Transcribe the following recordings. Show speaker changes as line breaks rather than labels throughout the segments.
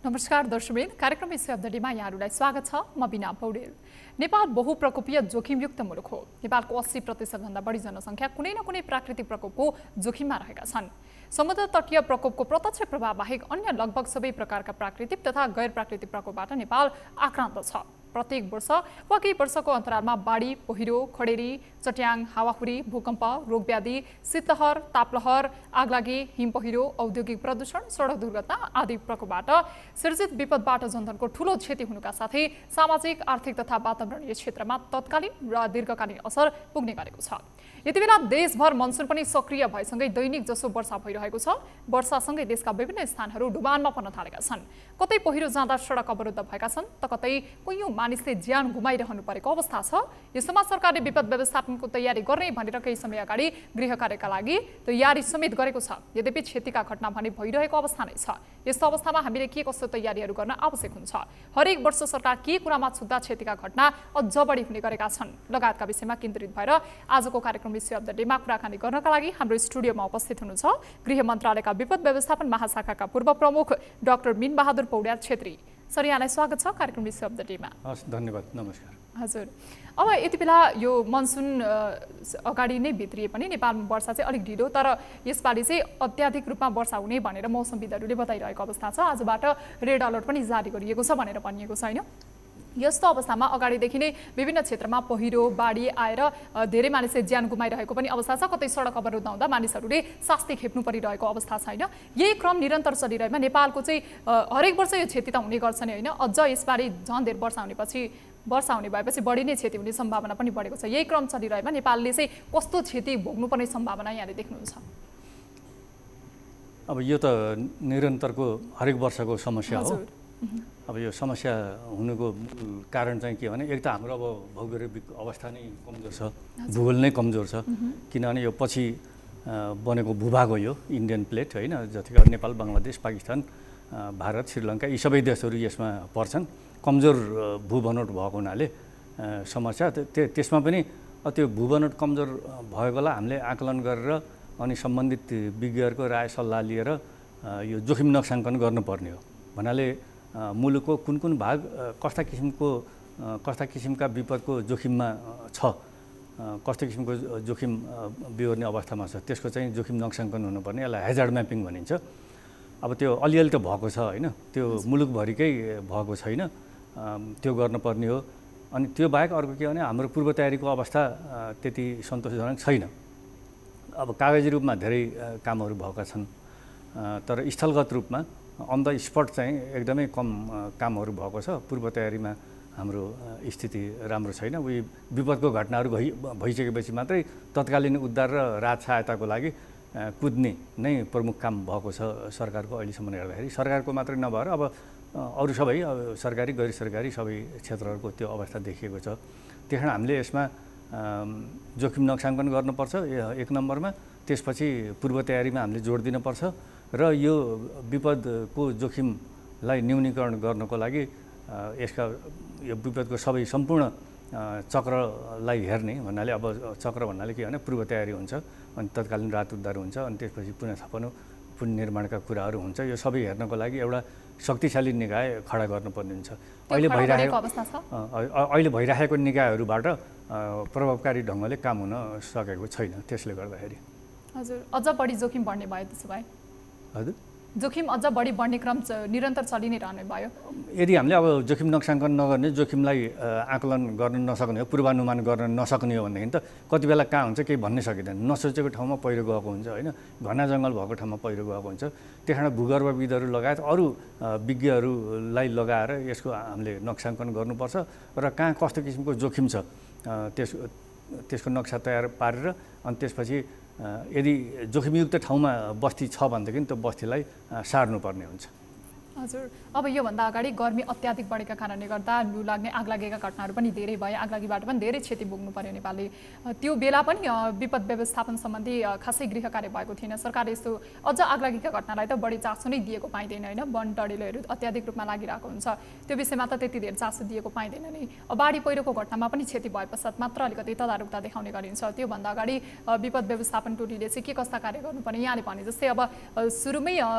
नमस्कार दर्शकवृन्द, कार्यक्रम शब्दमा यहाँहरूलाई स्वागत छ। म बिना पौडेल। नेपाल बहुप्रकोपीय जोखिमयुक्त मुलुक हो। नेपालको 80% भन्दा बढी जनसङ्ख्या कुनै न कुनै प्राकृतिक प्रकोपको जोखिममा रहेका छन्। समुद्र तटीय प्रकोपको प्रत्यक्ष प्रभाव बाहेक अन्य लगभग सबै प्रकारका प्राकृतिक तथा गैर प्राकृतिक प्रकोपबाट नेपाल आक्रान्त छ। प्रत्येक वर्ष वा केही वर्षको अन्तरालमा बाढी, पहिरो, खडेरी, चट्याङ, हावाहुरी, भूकम्प, रोगव्याधि, शीतलहर, तापलहर, आगलागी, हिमपहिरो, औद्योगिक प्रदूषण, सडक दुर्घटना आदि प्रकोपबाट सिर्जित विपदबाट जनधनको ठूलो क्षति हुनुका साथै सामाजिक, आर्थिक तथा वातावरणीय क्षेत्रमा तत्कालीन र दीर्घकालीन असर पुग्ने गरेको छ। यति बेला देशभर मनसुन पनि सक्रिय भएसँगै दैनिक जसो वर्षा भइरहेको छ। वर्षासँगै देशका विभिन्न स्थानहरू डुबानमा पर्न थालेका छन्। कतै पहिरो जाँदा सडक अवरुद्ध भएका छन् त कतै कैयौं मानिसले ज्यान गुमाइरहनु परेको अवस्था छ। यस्तोमा सरकारले विपद व्यवस्थापनको तयारी गर्ने भनेर केही समय अगाडि गृह कार्यका लागि तयारी समेत गरेको छ। यद्यपि क्षतिका घटना भने भइरहेको अवस्था नै छ। यस्तो अवस्थामा हामीले के कस्तो तयारीहरू गर्न आवश्यक हुन्छ, हरेक वर्ष सरकार के कुरामा छुट्दा क्षतिका घटना अझ बढी हुने गरेका छन् लगायतका विषयमा केन्द्रित भएर आजको कार्यक्रम विषय अफ द डेमा कुराकानी गर्नका लागि हाम्रो स्टुडियोमा उपस्थित हुनुहुन्छ गृह मन्त्रालयका विपद व्यवस्थापन महाशाखाका पूर्व प्रमुख डाक्टर मीन बहादुर पौड्याल छेत्री। सर, यहाँलाई स्वागत छ कार्यक्रम विषय अफ द डेमा।
हस्, धन्यवाद, नमस्कार।
हजुर, अब यति बेला यो मनसुन अगाडि नै भित्रिए पनि नेपालमा वर्षा चाहिँ अलिक ढिलो, तर यसपालि चाहिँ अत्याधिक रूपमा वर्षा हुने भनेर मौसमविदहरूले बताइरहेको अवस्था छ। आजबाट रेड अलर्ट पनि जारी गरिएको छ भनेर भनिएको छ हैन। यस्तो अवस्थामा अगाडिदेखि नै विभिन्न क्षेत्रमा पहिरो, बाढी आएर धेरै मानिसले ज्यान गुमाइरहेको पनि अवस्था छ। कतै सडक अवरुद्ध हुँदा मानिसहरूले शास्ति खेप्नु परिरहेको अवस्था छैन। यही क्रम निरन्तर चलिरहेमा नेपालको चाहिँ हरेक वर्ष यो क्षति त हुने गर्छ नि हैन। अझ यसपालि झन् धेरै वर्षा हुने भएपछि बढी नै क्षति हुने सम्भावना पनि बढेको छ। यही क्रम चलिरहेमा नेपालले चाहिँ कस्तो क्षति भोग्नुपर्ने सम्भावना यहाँले देख्नुहुन्छ?
अब यो त निरन्तरको हरेक वर्षको समस्या हो। अब यो समस्या हुनुको कारण चाहिँ के भने, एक त हाम्रो अब भौगोलिक अवस्था नै कमजोर छ, भूगोल नै कमजोर छ। किनभने यो पछि बनेको भूभाग हो यो इन्डियन प्लेट होइन, जतिका नेपाल, बङ्गलादेश, पाकिस्तान, भारत, श्रीलङ्का यी सबै देशहरू यसमा पर्छन्। कमजोर भूबनोट भएको हुनाले समस्या त्यसमा पनि त्यो भूबनोट कमजोर भएकोलाई हामीले आकलन गरेर अनि सम्बन्धित विज्ञहरूको राय सल्लाह लिएर यो जोखिम नोक्साङ्कन गर्नुपर्ने हो। भन्नाले मुलुकको कुन कुन भाग कस्ता किसिमका विपदको जोखिममा छ, कस्तो किसिमको जोखिम बिहोर्ने अवस्थामा छ, त्यसको चाहिँ जोखिम नोक्साङ्कन हुनुपर्ने, यसलाई हेजार्ड म्यापिङ भनिन्छ। अब त्यो अलिअलि त भएको छ होइन, त्यो मुलुकभरिकै भएको छैन, त्यो गर्नुपर्ने हो। अनि त्यो बाहेक अर्को के भने, हाम्रो पूर्व तयारीको अवस्था त्यति सन्तोषजनक छैन। अब कागजी रूपमा धेरै कामहरू भएका छन्, तर स्थलगत रूपमा अन द स्पट चाहिँ एकदमै कम कामहरू भएको छ। पूर्व तयारीमा हाम्रो स्थिति राम्रो छैन। उही विपदको घटनाहरू भइसकेपछि मात्रै तत्कालीन उद्धार र राहत सहायताको लागि कुद्ने नै प्रमुख काम भएको छ सरकारको अहिलेसम्म हेर्दाखेरि। सरकारको मात्रै नभएर अब अरू सबै सरकारी गैर सरकारी सबै क्षेत्रहरूको त्यो अवस्था देखिएको छ। त्यस कारण हामीले यसमा जोखिम नोक्साङ्कन गर्नुपर्छ एक नम्बरमा। त्यसपछि पूर्व तयारीमा हामीले जोड दिनुपर्छ र यो विपदको जोखिमलाई न्यूनीकरण गर्नको लागि यसका यो विपदको सबै सम्पूर्ण चक्रलाई हेर्ने भन्नाले, अब चक्र भन्नाले के भने पूर्व तयारी हुन्छ, अनि तत्कालीन राहत उद्धार हुन्छ, अनि त्यसपछि पुनर्स्थापना पुनर्निर्माणका कुराहरू हुन्छ। यो सबै हेर्नको लागि एउटा शक्तिशाली निकाय खडा गर्नुपर्ने हुन्छ। अहिले भइरहेको निकायहरूबाट प्रभावकारी ढङ्गले काम हुन सकेको छैन। त्यसले गर्दाखेरि
हजुर, अझ बढी जोखिम बढ्ने भयो। त्यसो भए
हजुर,
जोखिम अझ बढी बढ्ने क्रम निरन्तर चलि नै रहने भयो।
यदि हामीले अब जोखिम नोक्साङ्कन नगर्ने, जोखिमलाई आकलन गर्न नसक्ने हो, पूर्वानुमान गर्न नसक्ने हो भनेदेखि त कति बेला कहाँ हुन्छ केही भन्नै सकिँदैन। नसोचेको ठाउँमा पहिरो गएको हुन्छ होइन, घना जङ्गल भएको ठाउँमा पहिरो गएको हुन्छ। त्यस कारण भूगर्भविदहरू लगायत अरू विज्ञहरूलाई लगाएर यसको हामीले नोक्साङ्कन गर्नुपर्छ र कहाँ कस्तो किसिमको जोखिम छ त्यसको नक्सा तयार पारेर अनि त्यसपछि यदि जोखिमयुक्त ठाउँमा बस्ती छ भनेदेखि त्यो बस्तीलाई सार्नुपर्ने हुन्छ।
हजुर, अब योभन्दा अगाडि गर्मी अत्याधिक बढेका कारणले गर्दा लु लाग्ने, आग लागेका घटनाहरू पनि धेरै भए। आगलागीबाट पनि धेरै क्षति भोग्नु पर्यो नेपालले। त्यो बेला पनि विपद व्यवस्थापन सम्बन्धी खासै गृह कार्य भएको थिएन। सरकारले यस्तो अझ आगलागीका घटनालाई त बढी चासो नै दिएको पाइँदैन होइन। वन टडेलोहरू अत्याधिक रूपमा लागिरहेको हुन्छ, त्यो विषयमा त त्यति धेरै चासो दिएको पाइँदैन नै। बाढी पहिरोको घटनामा पनि क्षति भए पश्चात मात्र अलिकति तदारुकता देखाउने गरिन्छ। त्योभन्दा अगाडि विपद व्यवस्थापन टोलीले चाहिँ के कस्ता कार्य गर्नुपर्ने, यहाँले भने जस्तै अब सुरुमै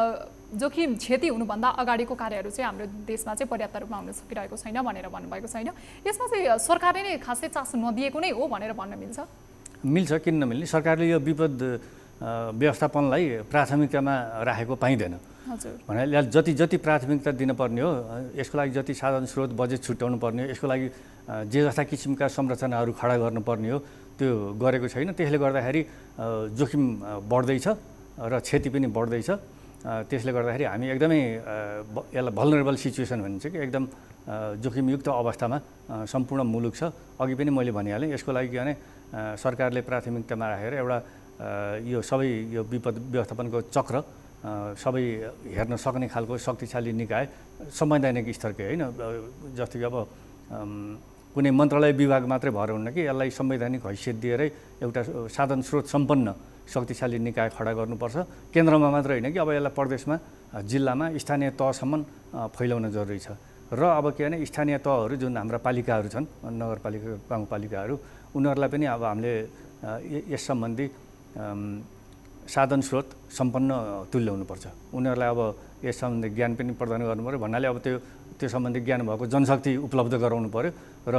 जोखिम क्षति हुनुभन्दा अगाडिको कार्यहरू चाहिँ हाम्रो देशमा चाहिँ पर्याप्त रूपमा हुन सकिरहेको छैन भनेर भन्नुभएको छैन। यसमा चाहिँ सरकारले नै खासै चासो नदिएको नै हो भनेर भन्न मिल्छ?
मिल्छ, किन नमिल्ने। सरकारले यो विपद व्यवस्थापनलाई प्राथमिकतामा राखेको पाइँदैन। भन्नाले जति जति प्राथमिकता दिनुपर्ने हो, यसको लागि जति साधन स्रोत बजेट छुट्याउनु पर्ने हो, यसको लागि जे जस्ता किसिमका संरचनाहरू खडा गर्नुपर्ने हो त्यो गरेको छैन। त्यसले गर्दाखेरि जोखिम बढ्दैछ र क्षति पनि बढ्दैछ। त्यसले गर्दाखेरि हामी एकदमै यसलाई भल्नरेबल सिचुएसन भनिन्छ कि एकदम जोखिमयुक्त अवस्थामा सम्पूर्ण मुलुक छ। अघि पनि मैले भनिहालेँ, यसको लागि के भने सरकारले प्राथमिकतामा राखेर एउटा यो सबै यो विपद व्यवस्थापनको चक्र सबै हेर्न सक्ने खालको शक्तिशाली निकाय संवैधानिक स्तरकै होइन, जस्तो कि अब कुनै मन्त्रालय विभाग मात्रै भएर हुन्न कि यसलाई संवैधानिक हैसियत दिएरै एउटा साधन स्रोत सम्पन्न शक्तिशाली निकाय खडा गर्नुपर्छ। केन्द्रमा मात्र होइन कि अब यसलाई प्रदेशमा, जिल्लामा, स्थानीय तहसम्म फैलाउन जरुरी छ। र अब के भने स्थानीय तहहरू जुन हाम्रा पालिकाहरू छन्, नगरपालिका, गाउँपालिकाहरू, उनीहरूलाई पनि अब हामीले यस सम्बन्धी साधन स्रोत सम्पन्न तुल्याउनुपर्छ। उनीहरूलाई अब यस सम्बन्धी ज्ञान पनि प्रदान गर्नु पऱ्यो। भन्नाले अब त्यो सम्बन्धी ज्ञान भएको जनशक्ति उपलब्ध गराउनु पऱ्यो र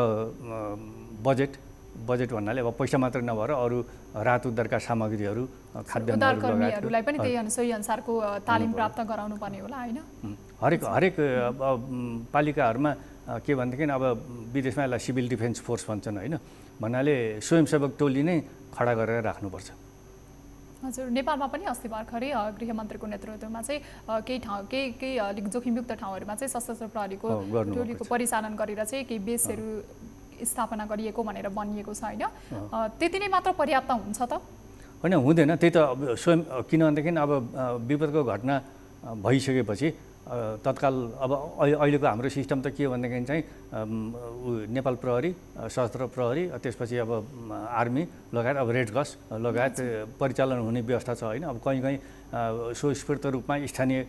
बजेट भन्नाले अब पैसा मात्रै नभएर अरू राहत उद्धारका सामग्रीहरू,
खाद्यान्नहरूलाई पनि सोही अनुसारको तालिम प्राप्त गराउनु पर्ने होला होइन?
हरेक पालिकाहरूमा के भनेदेखि अब विदेशमा यसलाई सिभिल डिफेन्स फोर्स भन्छन् होइन, भन्नाले स्वयंसेवक टोली नै खडा गरेर राख्नुपर्छ।
हजुर, नेपालमा पनि अस्ति भर्खरै गृहमन्त्रीको नेतृत्वमा चाहिँ केही अलिक जोखिमयुक्त ठाउँहरूमा चाहिँ सशस्त्र प्रहरीको टोलीको परिचालन गरेर चाहिँ केही बेसहरू स्थापना गरिएको भनेर भनिएको छ होइन? त्यति नै मात्र पर्याप्त हुन्छ त?
होइन, हुँदैन। त्यही त स्वयं किनभनेदेखि अब विपदको घटना भइसकेपछि तत्काल अब अहिलेको हाम्रो सिस्टम त के भनेदेखि चाहिँ नेपाल प्रहरी, सशस्त्र प्रहरी, त्यसपछि अब आर्मी लगायत अब रेड क्रस लगायत परिचालन हुने व्यवस्था छ होइन। अब कहीँ स्वस्फूर्त रूपमा स्थानीय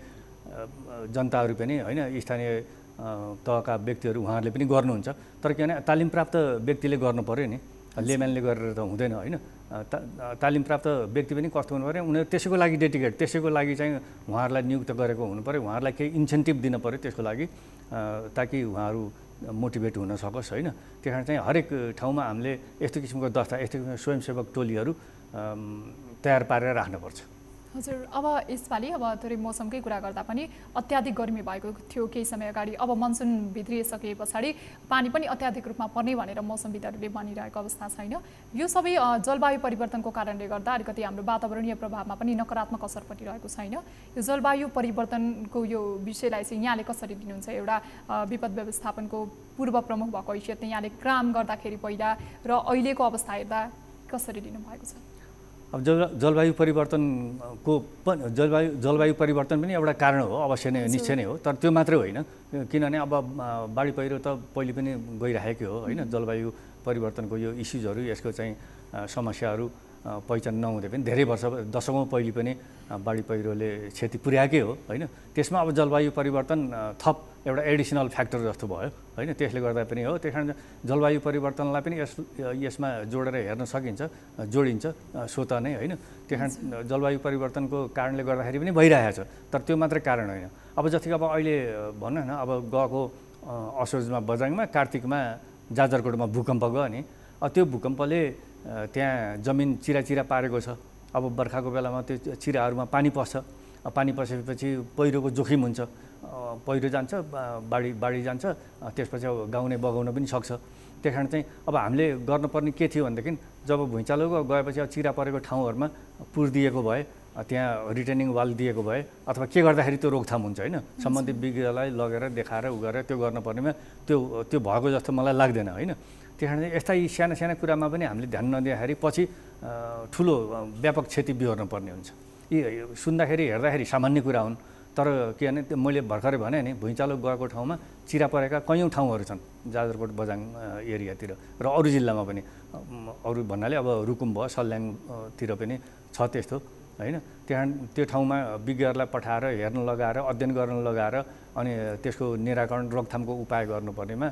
जनताहरू पनि होइन, स्थानीय तहका व्यक्तिहरू उहाँहरूले पनि गर्नुहुन्छ। तर के भने तालिम प्राप्त व्यक्तिले गर्नु पर्यो नि, लेम्यानले गरेर त हुँदैन होइन। तालिम प्राप्त व्यक्ति पनि कस्तो हुनु पऱ्यो, उनीहरू त्यसैको लागि डेडिकेट, त्यसैको लागि चाहिँ उहाँहरूलाई नियुक्त गरेको हुनु पऱ्यो। उहाँहरूलाई केही इन्सेन्टिभ दिन पऱ्यो त्यसको लागि, ताकि उहाँहरू मोटिभेट हुन सकोस् होइन। त्यस कारण चाहिँ हरेक ठाउँमा हामीले यस्तो किसिमको यस्तो किसिमको स्वयंसेवक टोलीहरू तयार पारेर राख्नुपर्छ।
हजुर, अब यसपालि अब थोरै मौसमकै कुरा गर्दा पनि अत्याधिक गर्मी भएको थियो केही समय अगाडि। अब मनसुन भित्रिसके पछाडि पानी पनि अत्याधिक रूपमा पर्ने भनेर मौसमविदहरूले भनिरहेको अवस्था छैन? यो सबै जलवायु परिवर्तनको कारणले गर्दा अलिकति हाम्रो वातावरणीय प्रभावमा पनि नकारात्मक असर परिरहेको छैन? यो जलवायु परिवर्तनको यो विषयलाई चाहिँ यहाँले कसरी लिनुहुन्छ? एउटा विपद व्यवस्थापनको पूर्व प्रमुख भएको हैसियतले यहाँले काम गर्दाखेरि पहिला र अहिलेको अवस्था हेर्दा कसरी लिनुभएको छ?
अब जलवायु परिवर्तनको जलवायु परिवर्तन पनि एउटा कारण हो, अवश्य नै, निश्चय नै हो। तर त्यो मात्रै होइन, किनभने अब बाढी पहिरो त पहिले पनि गइरहेकै हो होइन। जलवायु परिवर्तनको यो इस्युजहरू, यसको चाहिँ समस्याहरू पहिचान नहुँदै पनि धेरै वर्ष, दशकौँ पहिले पनि बाढी पहिरोले क्षति पुर्याएकै हो होइन। त्यसमा अब जलवायु परिवर्तन थप एउटा एडिसनल फ्याक्टर जस्तो भयो होइन, त्यसले गर्दा पनि हो। त्यस कारण जलवायु परिवर्तनलाई पनि यसमा जोडेर हेर्न जोडिन्छ स्वतः नै होइन। त्यस कारण जलवायु परिवर्तनको कारणले गर्दाखेरि पनि भइरहेको छ, तर त्यो मात्रै कारण होइन। अब जस्तै अब अहिले भनौँ न, अब गएको असोजमा, बजाङमा, कार्तिकमा, जाजरकोटमा भूकम्प गयो नि, त्यो भूकम्पले त्यहाँ जमिन चिरा पारेको छ। अब बर्खाको बेलामा त्यो चिराहरूमा पानी पस्छ, पानी पसेपछि पहिरोको जोखिम हुन्छ, पहिरो जान्छ, बाढी जान्छ, त्यसपछि अब गाउने बगाउन पनि सक्छ। त्यस कारण चाहिँ अब हामीले गर्नुपर्ने के थियो भनेदेखि जब भुइँचालो गएपछि अब चिरा परेको ठाउँहरूमा पुर दिएको भए, त्यहाँ रिटेनिङ वाल दिएको भए, अथवा के गर्दाखेरि त्यो रोकथाम हुन्छ होइन। सम्बन्धित विज्ञलाई लगेर देखाएर गरेर त्यो गर्नुपर्नेमा त्यो भएको जस्तो मलाई लाग्दैन होइन। त्यस कारण यस्ता यी साना कुरामा पनि हामीले ध्यान नदिँदाखेरि पछि ठुलो व्यापक क्षति बिहोर्न पर्ने हुन्छ। यी सुन्दाखेरि हेर्दाखेरि सामान्य कुरा हुन्, तर के भने मैले भर्खरै भने नि, भुइँचालो गएको ठाउँमा चिरा परेका कैयौँ ठाउँहरू छन् जाजरकोट, बजाङ एरियातिर र अरू जिल्लामा पनि। अरू भन्नाले अब रुकुम भयो, सल्याङतिर पनि छ त्यस्तो होइन। त्यो ठाउँमा विज्ञहरूलाई पठाएर हेर्न लगाएर, अध्ययन गर्न लगाएर अनि त्यसको निराकरण, रोकथामको उपाय गर्नुपर्नेमा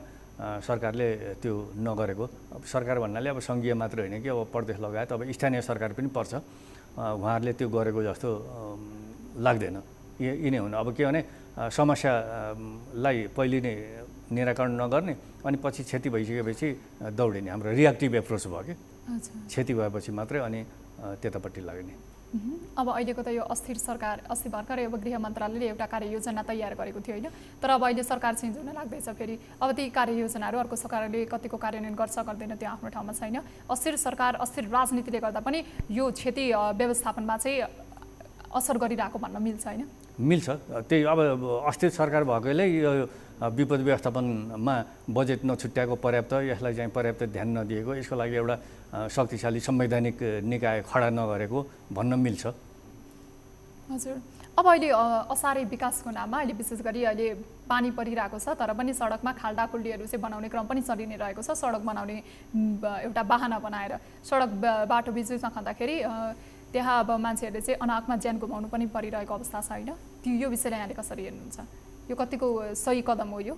सरकारले त्यो नगरेको। सरकार भन्नाले अब सङ्घीय मात्र होइन कि अब प्रदेश लगायत अब स्थानीय सरकार पनि पर्छ, उहाँहरूले त्यो गरेको जस्तो लाग्दैन यिनै हुन्। अब के भने समस्यालाई पहिले नै निराकरण नगर्ने अनि पछि क्षति भइसकेपछि दौडिने हाम्रो रियाक्टिभ एप्रोच भयो कि क्षति भएपछि मात्रै अनि त्यतापट्टि लाग्ने।
अब अहिलेको त यो अस्थिर सरकार अस्ति भर्खरै अब गृह मन्त्रालयले एउटा कार्ययोजना तयार गरेको थियो होइन, तर अब अहिले सरकार चेन्ज हुन लाग्दैछ फेरि। अब ती कार्ययोजनाहरू अर्को सरकारले कतिको कार्यान्वयन गर्छ गर्दैन त्यो आफ्नो ठाउँमा छैन। अस्थिर सरकार अस्थिर राजनीतिले गर्दा पनि यो क्षति व्यवस्थापनमा चाहिँ असर गरिरहेको भन्न मिल्छ होइन?
मिल्छ। त्यही अब अस्थिर सरकार भएकोले यो विपद व्यवस्थापनमा बजेट नछुट्याएको पर्याप्त, यसलाई चाहिँ पर्याप्त ध्यान नदिएको, यसको लागि एउटा शक्तिशाली संवैधानिक निकाय खडा नगरेको भन्न मिल्छ।
हजुर, अब अहिले असारे विकासको नाममा अहिले विशेष गरी अहिले पानी परिरहेको छ, तर पनि सडकमा खाल्डाखुल्डीहरू चाहिँ बनाउने क्रम पनि चलि नै रहेको छ। सडक बनाउने एउटा बाहना बनाएर सडक बाटो बिचमा खन्दाखेरि त्यहाँ अब मान्छेहरूले चाहिँ अनाहकमा ज्यान गुमाउनु पनि परिरहेको अवस्था छ होइन? यो विषयलाई यहाँले कसरी हेर्नुहुन्छ? यो कतिको सही कदम हो यो?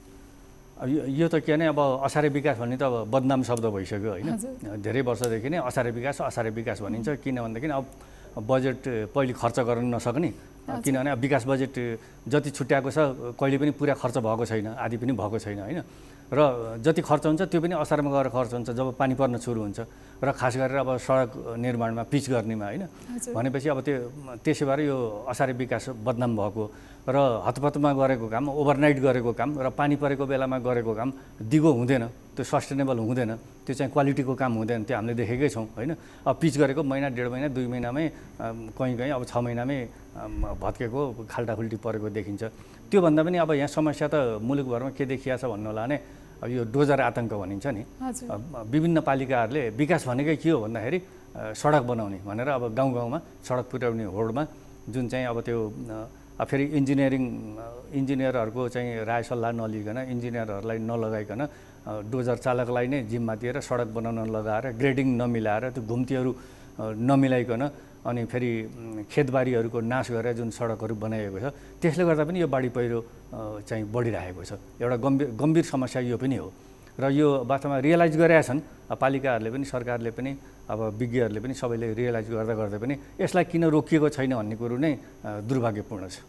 यो त के भने अब असारे विकास भन्ने त अब बदनाम शब्द भइसक्यो होइन? धेरै वर्षदेखि नै असारे विकास भनिन्छ। किन भनेदेखि अब बजेट पहिले खर्च गर्न नसक्ने, किनभने विकास बजेट जति छुट्याएको छ कहिले पनि पुरा खर्च भएको छैन, आदि पनि भएको छैन होइन? र जति खर्च हुन्छ त्यो पनि असारमा गएर खर्च हुन्छ जब पानी पर्न सुरु हुन्छ, र खास गरेर अब सडक निर्माणमा पिच गर्नेमा होइन? भनेपछि अब त्यसै भएर यो असारे विकास बदनाम भएको र हतपतमा गरेको काम, ओभरनाइट गरेको काम र पानी परेको बेलामा गरेको काम दिगो हुँदैन, त्यो सस्टेनेबल हुँदैन, त्यो चाहिँ क्वालिटीको काम हुँदैन, त्यो हामीले देखेकै छौँ होइन? अब पिच गरेको महिना, 1.5 महिना, 2 महिनामै कहीँ अब 6 महिनामै भत्केको खाल्टाखुल्टी परेको देखिन्छ। त्योभन्दा पनि अब यहाँ समस्या त मुलुकभरमा के देखिया छ भन्नु होला भने अब यो डोजर आतङ्क भनिन्छ नि। विभिन्न पालिकाहरूले विकास भनेकै के हो भन्दाखेरि सडक बनाउने भनेर अब गाउँ गाउँमा सडक पुर्याउने होडमा जुन चाहिँ अब त्यो फेरि इन्जिनियरहरूको चाहिँ राय सल्लाह नलिकन, इन्जिनियरहरूलाई नलगाइकन डोजर चालकलाई नै जिम्मा दिएर सडक बनाउन लगाएर ग्रेडिङ नमिलाएर त्यो घुम्तीहरू नमिलाइकन अनि फेरि खेतबारीहरूको नाश गरेर जुन सडकहरू बनाइएको छ त्यसले गर्दा पनि यो बाढी पहिरो चाहिँ बढिरहेको छ। एउटा गम्भीर समस्या यो पनि हो र यो वास्तवमा रियलाइज गरेका छन् पालिकाहरूले पनि, सरकारले पनि, अब विज्ञहरूले पनि, सबैले रियलाइज गर्दा पनि यसलाई किन रोकिएको छैन भन्ने कुरो नै दुर्भाग्यपूर्ण छ।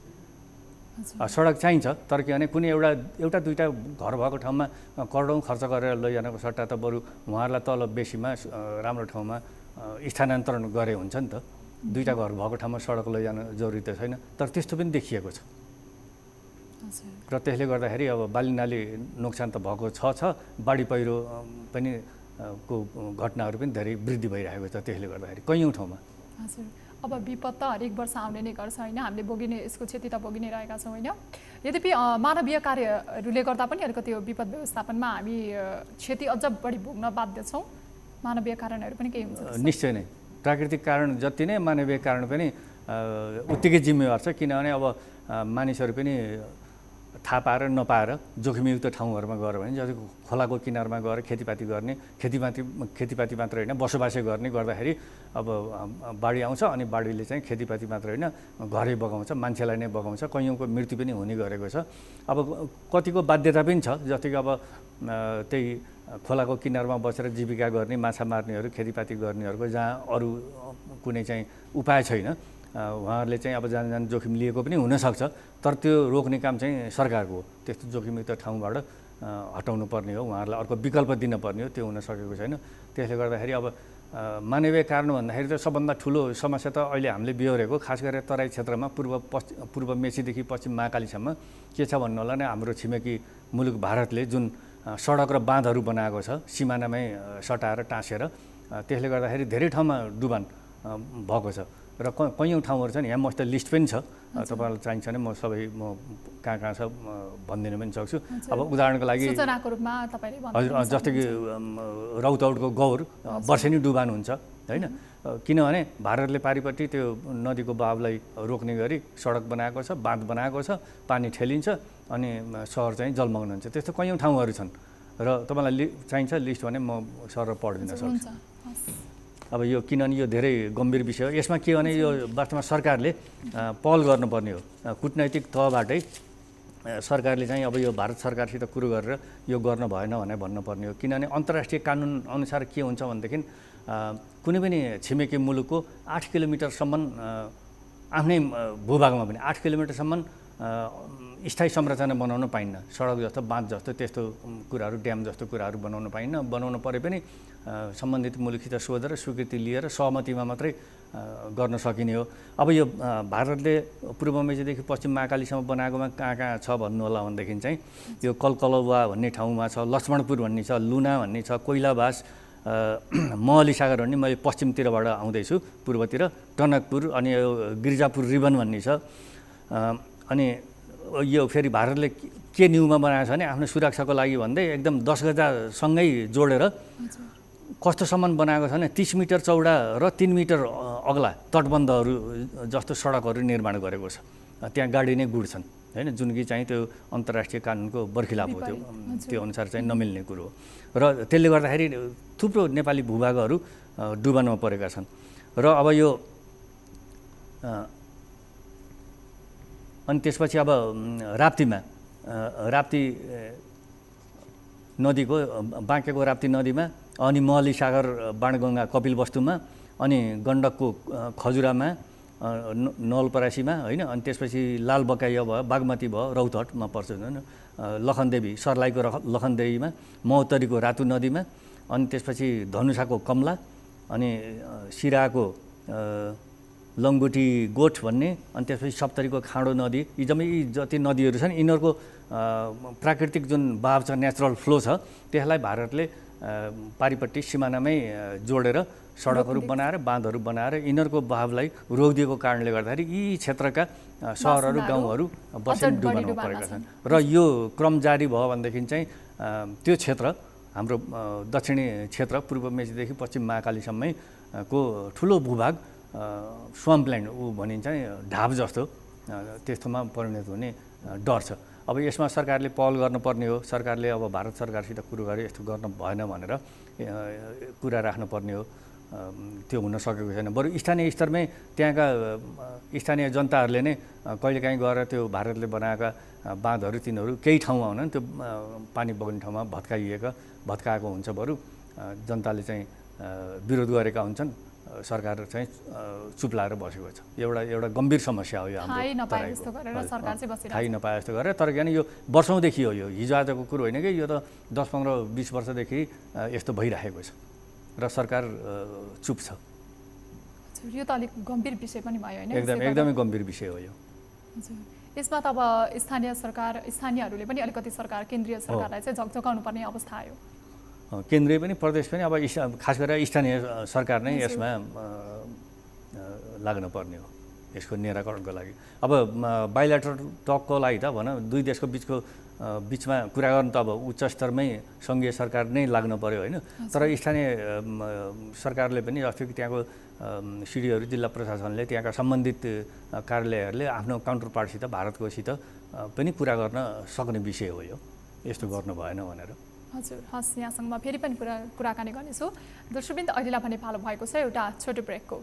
सडक चाहिन्छ, तर के भने कुनै एउटा दुईवटा घर भएको ठाउँमा करोडौँ खर्च गरेर लैजानको सट्टा त बरु उहाँहरूलाई तल बेसीमा राम्रो ठाउँमा स्थानान्तरण गरे हुन्छ नि त। 2टा घर भएको ठाउँमा सडक लैजान जरुरी त छैन, तर त्यस्तो पनि देखिएको छ। र त्यसले गर्दाखेरि अब बालीनाली नोक्सान त भएको छ, बाढी पहिरो पनि को घटनाहरू पनि धेरै वृद्धि भइरहेको छ त्यसले गर्दाखेरि कैयौँ ठाउँमा।
हजुर, अब विपद त हरेक वर्ष आउने नै गर्छ होइन? हामीले भोगिने यसको क्षति त भोगि नै रहेका छौँ होइन? यद्यपि मानवीय कार्यहरूले गर्दा पनि अलिकति यो विपद व्यवस्थापनमा हामी क्षति अझ बढी भोग्न बाध्य छौँ। मानवीय कारणहरू पनि केही हुन्छ?
निश्चय नै प्राकृतिक कारण जति नै मानवीय कारण पनि उत्तिकै जिम्मेवार छ। किनभने अब मानिसहरू पनि थाहा पाएर नपाएर जोखिमयुक्त ठाउँहरूमा गएर भने जति खोलाको किनारमा गएर खेतीपाती गर्ने, खेतीपाती मात्र होइन बसोबासै गर्ने गर्दाखेरि अब बाढी आउँछ अनि बाढीले चाहिँ खेतीपाती मात्र होइन घरै बगाउँछ, मान्छेलाई नै बगाउँछ, कैयौँको मृत्यु पनि हुने गरेको छ। अब कतिको बाध्यता पनि छ, जतिको अब त्यही खोलाको किनारमा बसेर जीविका गर्ने, माछा मार्नेहरू, खेतीपाती गर्नेहरूको जहाँ अरू कुनै चाहिँ उपाय छैन उहाँहरूले चाहिँ अब जान जोखिम लिएको पनि हुनसक्छ, तर त्यो रोक्ने काम चाहिँ सरकारको हो। त्यस्तो जोखिमयुक्त ठाउँबाट हटाउनु पर्ने हो, उहाँहरूलाई अर्को विकल्प दिनुपर्ने हो, त्यो हुन सकेको छैन। त्यसले गर्दाखेरि अब मानवीय कारण भन्दाखेरि त सबभन्दा ठुलो समस्या त अहिले हामीले बिहोरेको खास गरेर तराई क्षेत्रमा पूर्व मेचीदेखि पश्चिम महाकालीसम्म के छ भन्नु होला भने हाम्रो छिमेकी मुलुक भारतले जुन सडक र बाँधहरू बनाएको छ सिमानामै सटाएर टाँसेर, त्यसले गर्दाखेरि धेरै ठाउँमा डुबान भएको छ र कैयौँ ठाउँहरू छन्। यहाँ मसित लिस्ट पनि छ, तपाईँलाई चाहिन्छ भने म कहाँ छ भनिदिनु पनि सक्छु। अब उदाहरणको लागि हजुर जस्तै कि रौतौटको गौर वर्षेनी डुबान हुन्छ होइन? किनभने भारतले पारिपट्टि त्यो नदीको बहावलाई रोक्ने गरी सडक बनाएको छ, बाँध बनाएको छ, पानी ठेलिन्छ अनि सहर चाहिँ जलमग्न हुन्छ। त्यस्तो कैयौँ ठाउँहरू छन् र तपाईँलाई चाहिन्छ लिस्ट भने म सर पढिदिन सक्छु। अब यो किनभने यो धेरै गम्भीर विषय हो, यसमा के भने यो वास्तवमा सरकारले पहल गर्नुपर्ने हो। कूटनैतिक तहबाटै सरकारले चाहिँ अब यो भारत सरकारसित कुरो गरेर यो गर्न भएन भनेर भन्नुपर्ने हो। किनभने अन्तर्राष्ट्रिय कानुन अनुसार के हुन्छ भनेदेखि कुनै पनि छिमेकी मुलुकको 8 किलोमिटरसम्म आफ्नै भूभागमा पनि 8 किलोमिटरसम्म स्थायी संरचना बनाउन पाइन्न। सडक जस्तो बाँध जस्तो त्यस्तो कुराहरू ड्याम जस्तो कुराहरू बनाउन पाइन्न। बनाउन परे पनि सम्बन्धित मुलुकसित सोधेर स्वीकृति लिएर सहमतिमा मात्रै गर्न सकिने हो। अब यो भारतले पूर्व मेचीदेखि पश्चिम महाकालीसम्म बनाएकोमा कहाँ कहाँ छ भन्नु होला भनेदेखि चाहिँ यो कलकलौवा भन्ने ठाउँमा छ, लक्ष्मणपुर भन्ने छ, लुना भन्ने छ, कोइलाबास, महली सागर भन्ने मैले पश्चिमतिरबाट आउँदैछु पूर्वतिर, टनकपुर, अनि यो गिर्जापुर रिबन भन्ने छ। अनि यो फेरि भारतले के न्युमा बनाएको छ भने आफ्नो सुरक्षाको लागि भन्दै एकदम 10 गजासँगै जोडेर कस्तोसम्म बनाएको छ भने 30 मिटर चौडा र 3 मिटर अग्ला तटबन्धहरू जस्तो सडकहरू निर्माण गरेको छ। त्यहाँ गाडी नै गुड्छन् हैन, जुन कि चाहिँ त्यो अन्तर्राष्ट्रिय कानुनको बर्खिलाप हो। त्यो अनुसार चाहिँ नमिल्ने कुरो हो र त्यसले गर्दाखेरि थुप्रो नेपाली भूभागहरू डुबानमा परेका छन्। र अब यो अनि त्यसपछि अब राप्ती नदीको बाँकेको राप्ती नदीमा, अनि महली सागर बाणगङ्गा कपिलवस्तुमा, अनि गण्डकको खजुरामा, नवलपरासीमा होइन, अनि त्यसपछि लालबकाइया भयो, बागमती भयो, रौतहटमा पर्छ होइन, लखनदेवी सर्लाहीको लखनदेवीमा, महोत्तरीको रातु नदीमा, अनि त्यसपछि धनुषाको कमला, अनि सिराको लङ्गुटी गोठ भन्ने, अनि त्यसपछि सप्तरीको खाँडो नदी, यी जति नदीहरू छन् यिनीहरूको प्राकृतिक जुन बहाव छ, नेचुरल फ्लो छ, त्यसलाई भारतले पारिपट्टि सिमानामै जोडेर सडकहरू बनाएर बाँधहरू बनाएर यिनीहरूको बहावलाई रोकिदिएको कारणले गर्दाखेरि यी क्षेत्रका सहरहरू गाउँहरू बसेर डुबानमा परेका छन्। र यो क्रम जारी भयो भनेदेखि चाहिँ त्यो क्षेत्र हाम्रो दक्षिणी क्षेत्र पूर्व मेचीदेखि पश्चिम महाकालीसम्मैको ठुलो भूभाग स्वाम्पल्यान्ड भनिन्छ, ढाब जस्तो त्यस्तोमा परिणत हुने डर छ। अब यसमा सरकारले पहल गर्नुपर्ने हो। सरकारले अब भारत सरकारसित कुरो गरे यस्तो गर्न भएन भनेर कुरा राख्नुपर्ने हो। त्यो हुन सकेको छैन। बरु स्थानीय स्तरमै त्यहाँका स्थानीय जनताहरूले नै कहिलेकाहीँ गएर त्यो भारतले बनाएका बाँधहरू तिनीहरू केही ठाउँमा हुन त्यो पानी बग्ने ठाउँमा भत्काएको हुन्छ। बरु जनताले चाहिँ विरोध गरेका हुन्छन्, सरकार चाहिँ चुप लाएर बसेको छ। एउटा गम्भीर समस्या हो यो हाम्रो। थाहै नपाए जस्तो गरेर तर किन यो वर्षौँदेखि हो, यो हिजो आजको कुरो होइन कि यो त 10, 15, 20 वर्षदेखि यस्तो भइरहेको छ र सरकार चुप छ।
यो त अलिक गम्भीर विषय पनि भयो होइन?
एकदमै गम्भीर विषय हो यो।
यसमा त अब स्थानीयहरूले पनि अलिकति सरकार केन्द्रीय सरकारलाई चाहिँ झकझकाउनु पर्ने अवस्था आयो।
केन्द्रीय पनि प्रदेश पनि अब खास गरेर स्थानीय सरकार नै यसमा लाग्न पर्ने हो यसको निराकरणको लागि। अब बाइलेटरल टकको लागि त भन दुई देशको बिचमा कुरा गर्नु त अब उच्च स्तरमै सङ्घीय सरकार नै लाग्न पर्यो होइन। तर स्थानीय सरकारले पनि जस्तो कि त्यहाँको सिडिओहरू, जिल्ला प्रशासनले, त्यहाँका सम्बन्धित कार्यालयहरूले आफ्नो काउन्टर पार्टसित भारतकोसित पनि कुरा गर्न सक्ने विषय हो यो, यस्तो गर्नु भएन भनेर।
हजुर, हस्, यहाँसँग म फेरि पनि कुराकानी गर्नेछु। दर्शकवृन्द, अहिलेलाई भने पालो भएको छ एउटा छोटो ब्रेकको।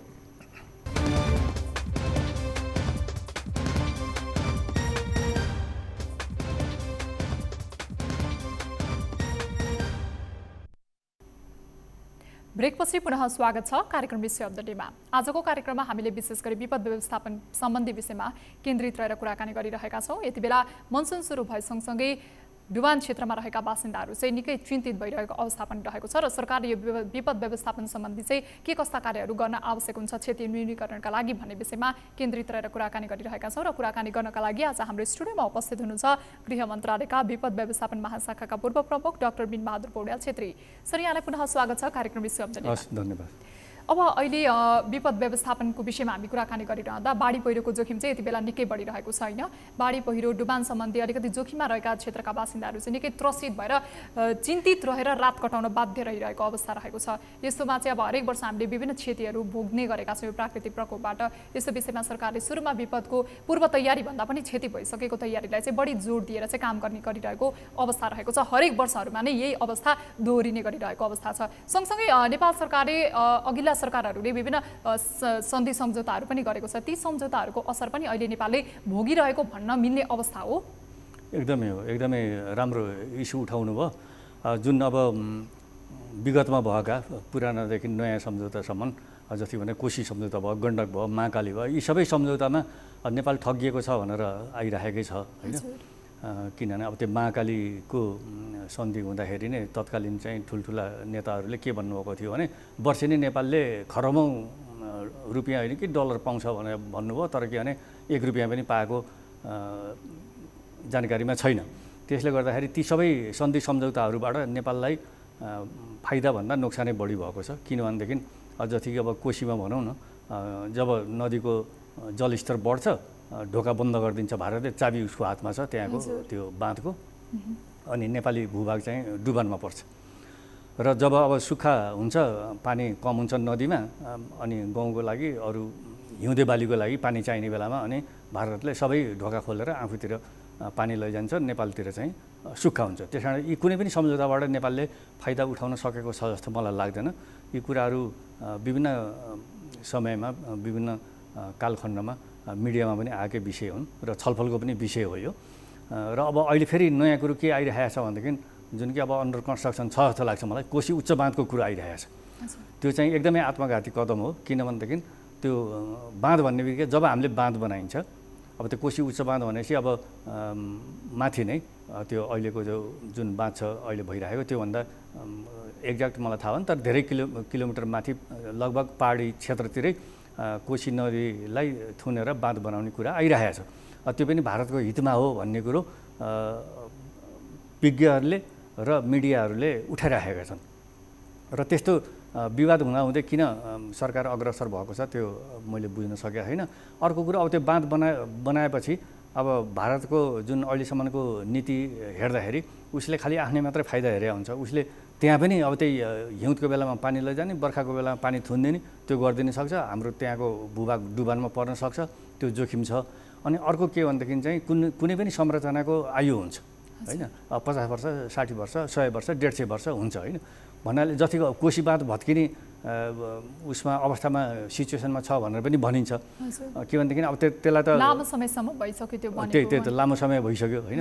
ब्रेकपछि पुनः स्वागत छ कार्यक्रम विषय अफ द डेमा। आजको कार्यक्रममा हामीले विशेष गरी विपद व्यवस्थापन सम्बन्धी विषयमा केन्द्रित रहेर कुराकानी गरिरहेका छौँ। यति बेला मनसुन सुरु भए सँगसँगै डुबान क्षेत्रमा रहेका बासिन्दाहरू चाहिँ निकै चिन्तित भइरहेको अवस्था पनि रहेको छ र सरकारले यो विपद व्यवस्थापन सम्बन्धी चाहिँ के कस्ता कार्यहरू गर्न आवश्यक हुन्छ क्षति न्यूनीकरणका लागि भन्ने विषयमा केन्द्रित रहेर कुराकानी गरिरहेका छौँ। र कुराकानी गर्नका लागि आज हाम्रो स्टुडियोमा उपस्थित हुनुहुन्छ गृह मन्त्रालयका विपद व्यवस्थापन महाशाखाका पूर्व प्रमुख डाक्टर बिनबहादुर पौड्याल छेत्री। सर, यहाँलाई पुनः स्वागत छ कार्यक्रम विषय अफ द डेमा।
धन्यवाद।
अब अहिले विपद व्यवस्थापनको विषयमा हामी कुराकानी गरिरहँदा बाढी पहिरोको जोखिम चाहिँ यति बेला निकै बढिरहेको छ होइन? बाढी पहिरो, डुबान सम्बन्धी अलिकति जोखिममा रहेका क्षेत्रका बासिन्दाहरू चाहिँ निकै त्रसित भएर चिन्तित रहेर रात कटाउन बाध्य रहिरहेको अवस्था रहेको छ। यस्तोमा चाहिँ अब हरेक वर्ष हामीले विभिन्न क्षतिहरू भोग्ने गरेका छौँ यो प्राकृतिक प्रकोपबाट। यस्तो विषयमा सरकारले सुरुमा विपदको पूर्व तयारी भन्दा पनि क्षति भइसकेको तयारीलाई चाहिँ बढी जोड दिएर चाहिँ काम गर्ने गरिरहेको अवस्था रहेको छ। हरेक वर्षहरूमा नै यही अवस्था दोहोरिने गरिरहेको अवस्था छ। सँगसँगै नेपाल सरकारले अघिल्ला सरकारहरूले विभिन्न सन्धि सम्झौताहरू पनि गरेको छ। ती सम्झौताहरूको असर पनि अहिले नेपालले भोगिरहेको भन्न मिल्ने अवस्था हो।
एकदमै हो, एकदमै राम्रो इस्यु उठाउनु भयो। जुन अब विगतमा भएका पुरानादेखि नयाँ सम्झौतासम्म जति भने कोशी सम्झौता भयो, गण्डक भयो, महाकाली भयो, यी सबै सम्झौतामा नेपाल ठगिएको छ भनेर आइराखेकै छ होइन। किनभने अब त्यो महाकालीको सन्धि हुँदाखेरि नै तत्कालीन चाहिँ ठुल्ठुला नेताहरूले के भन्नुभएको थियो भने वर्षेनी नेपालले खरबौँ रुपियाँ होइन कि डलर पाउँछ भनेर भन्नुभयो, तर के भने 1 रुपियाँ पनि पाएको जानकारीमा छैन। त्यसले गर्दाखेरि ती सबै सन्धि सम्झौताहरूबाट नेपाललाई फाइदाभन्दा नोक्सानै बढी भएको छ। किनभनेदेखि जति अब कोशीमा भनौँ न, जब नदीको जलस्तर बढ्छ ढोका बन्द गरिदिन्छ भारतले, चाबी उसको हातमा छ त्यहाँको त्यो बाँधको, अनि नेपाली भूभाग चाहिँ डुबानमा पर्छ। र जब अब सुक्खा हुन्छ, पानी कम हुन्छ नदीमा, अनि गहुँको लागि अरू हिउँदे बालीको लागि पानी चाहिने बेलामा अनि भारतले सबै ढोका खोलेर आफूतिर पानी लैजान्छ, नेपालतिर चाहिँ सुक्खा हुन्छ। त्यस कारण यी कुनै पनि सम्झौताबाट नेपालले फाइदा उठाउन सकेको छ जस्तो मलाई लाग्दैन। यी कुराहरू विभिन्न समयमा विभिन्न कालखण्डमा मिडियामा पनि आएकै विषय हुन् र छलफलको पनि विषय हो यो। र अब अहिले फेरि नयाँ कुरो के आइरहेको छ भनेदेखि जुन कि अब अन्डर कन्स्ट्रक्सन छ जस्तो लाग्छ मलाई, कोशी उच्च बाँधको कुरो आइरहेको छ। त्यो चाहिँ एकदमै आत्मघाती कदम हो। किनभनेदेखि त्यो बाँध भन्ने बित्तिकै जब हामीले बाँध बनाइन्छ, अब त्यो कोशी उच्च बाँध भनेपछि अब माथि नै त्यो अहिलेको जुन बाँध छ अहिले भइरहेको, त्योभन्दा एक्ज्याक्ट मलाई थाहा भएन, तर धेरै किलोमिटर माथि लगभग पहाडी क्षेत्रतिरै कोशी नदीलाई थुनेर बाँध बनाउने कुरा आइरहेको छ। त्यो पनि भारतको हितमा हो भन्ने कुरो विज्ञहरूले र मिडियाहरूले उठाइराखेका छन्। र त्यस्तो विवाद हुँदाहुँदै किन सरकार अग्रसर भएको छ त्यो मैले बुझ्न सकेको छैन। अर्को कुरो, अब त्यो बाँध बनाएपछि अब भारतको जुन अहिलेसम्मको नीति हेर्दाखेरि उसले खालि आफ्नै मात्रै फाइदा हेरेको हुन्छ। उसले त्यहाँ पनि अब त्यही हिउँदको बेलामा पानी लैजाने, बर्खाको बेलामा पानी थुनिदिने, त्यो गरिदिन सक्छ। हाम्रो त्यहाँको भूभाग डुबानमा पर्न सक्छ, त्यो जोखिम छ। अनि अर्को के भनेदेखि चाहिँ कुनै पनि संरचनाको आयु हुन्छ होइन, 50 वर्ष, 60 वर्ष, 100 वर्ष, 150 वर्ष हुन्छ होइन। भन्नाले जतिको कोशी बाँध भत्किने उसमा अवस्थामा सिचुएसनमा छ भनेर पनि भनिन्छ। के भनेदेखि अब त्यसलाई त
लामो समयसम्म भइसक्यो, त्यो
त्यही त लामो समय भइसक्यो होइन।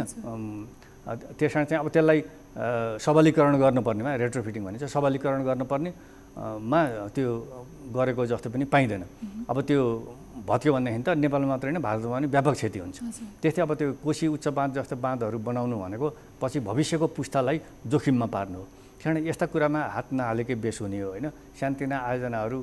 त्यस कारण चाहिँ अब त्यसलाई सबलीकरण गर्नुपर्नेमा, रेट्रोफिटिङ भनिन्छ, सबलीकरण गर्नुपर्नेमा त्यो गरेको जस्तो पनि पाइँदैन। अब त्यो भत्क्यो भनेदेखि त नेपालमा मात्रै होइन भारतमा पनि व्यापक क्षति हुन्छ। त्यस्तै अब त्यो कोशी उच्च बाँध जस्तो बाँधहरू बनाउनु भनेको पछि भविष्यको पुस्तालाई जोखिममा पार्नु हो। किनभने यस्ता कुरामा हात नहालेकै बेस हुने हो होइन। सानोतिना आयोजनाहरू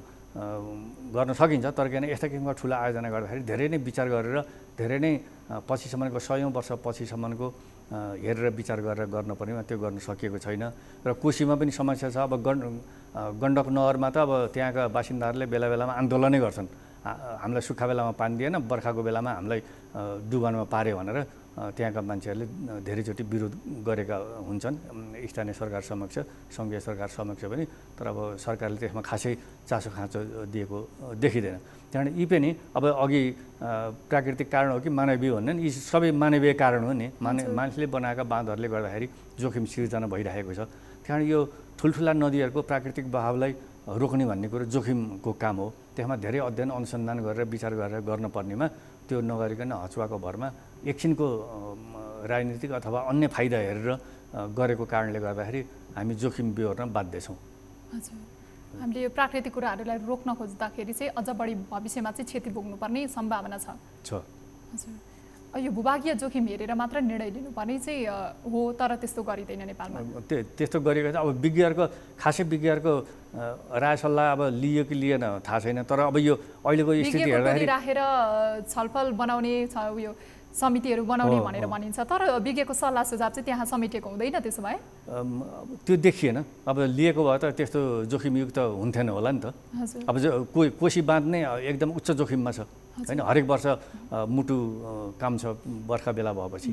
गर्न सकिन्छ, तर किन यस्ता किसिमका ठुला आयोजना गर्दाखेरि धेरै नै विचार गरेर, धेरै नै पछिसम्मको 100औँ वर्ष पछिसम्मको हेरेर विचार गरेर गर्नुपर्नेमा त्यो गर्न सकिएको छैन। र कोशीमा पनि समस्या छ। अब गण्डक नहरमा त अब त्यहाँका बासिन्दाहरूले बेला बेलामा आन्दोलनै गर्छन्, हामीलाई सुक्खा बेलामा पानी दिएन, बर्खाको बेलामा हामीलाई डुबानमा पार्यो भनेर त्यहाँका मान्छेहरूले धेरैचोटि विरोध गरेका हुन्छन् स्थानीय सरकार समक्ष, सङ्घीय सरकार समक्ष पनि। तर अब सरकारले त्यसमा खासै चासो खाँचो दिएको देखिँदैन। त्यहाँबाट यी पनि अब अघि प्राकृतिक कारण हो कि मानवीय भन्ने, यी सबै मानवीय कारण हो नि। मान्छेले बनाएका बाँधहरूले गर्दाखेरि जोखिम सिर्जना भइरहेको छ। त्यहाँबाट यो ठुल्ठुला नदीहरूको प्राकृतिक बहावलाई रोक्ने भन्ने कुरो जोखिमको काम हो। त्यसमा धेरै अध्ययन अनुसन्धान गरेर विचार गरेर गर्नुपर्नेमा त्यो नगरिकन हचुवाको भरमा एकछिनको राजनीतिक अथवा अन्य फाइदा हेरेर गरेको कारणले गर्दाखेरि हामी जोखिम बेहोर्न बाध्य छौँ।
हजुर, हामीले यो प्राकृतिक कुराहरूलाई रोक्न खोज्दाखेरि चाहिँ अझ बढी भविष्यमा चाहिँ क्षति भोग्नुपर्ने सम्भावना छ। हजुर, यो भूभागीय जोखिम हेरेर मात्र निर्णय लिनुपर्ने चाहिँ हो, तर त्यस्तो गरिँदैन नेपालमा।
त्यस्तो गरेको छ। अब विज्ञहरूको खासै विज्ञहरूको राय सल्लाह अब लियो कि लिएन थाहा छैन, तर अब यो अहिलेको स्थिति हेर्दाखेरि
राखेर छलफल बनाउने उयो समितिहरू बनाउने भनेर भनिन्छ, तर विज्ञको सल्लाह सुझाव चाहिँ त्यहाँ समेटेको हुँदैन। त्यसो भए
त्यो देखिएन। अब लिएको भए त त्यस्तो जोखिमयुक्त हुन्थेन होला नि त। अब कोशी बाँध नै एकदम उच्च जोखिममा छ होइन। हरेक वर्ष मुटु काम छ बर्खा बेला भएपछि,